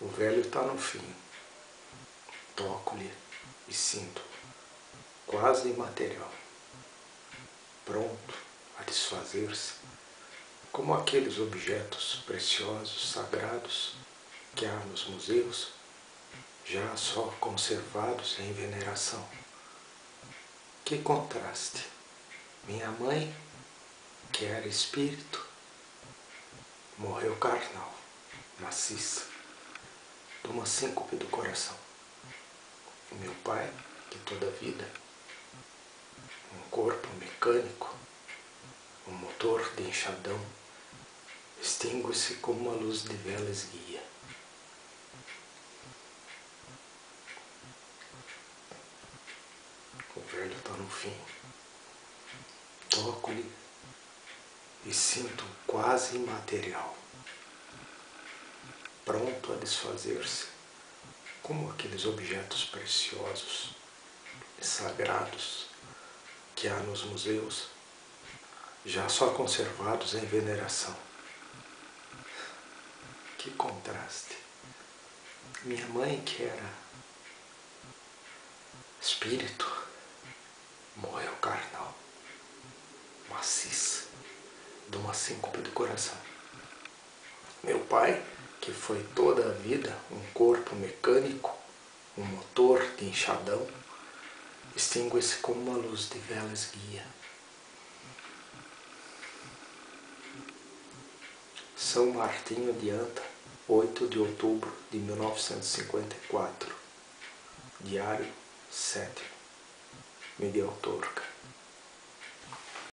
O velho está no fim. Toco-lhe e sinto, quase imaterial, pronto a desfazer-se, como aqueles objetos preciosos, sagrados, que há nos museus, já só conservados em veneração. Que contraste! Minha mãe, que era espírito, morreu carnal, maciça, de uma síncope do coração. E meu pai, que toda a vida, um corpo mecânico, um motor de enxadão, extingue-se como uma luz de vela esguia. O velho está no fim. Toco-lhe e sinto quase imaterial, pronto a desfazer-se, como aqueles objetos preciosos e sagrados que há nos museus, já só conservados em veneração. Que contraste! Minha mãe, que era espírito, morreu carnal, maciça, de uma síncope do coração. Meu pai, que foi toda a vida um corpo mecânico, um motor de enxadão, extingue-se como uma luz de vela esguia. São Martinho de Anta, 8 de outubro de 1954. Diário 7. Miguel Torca.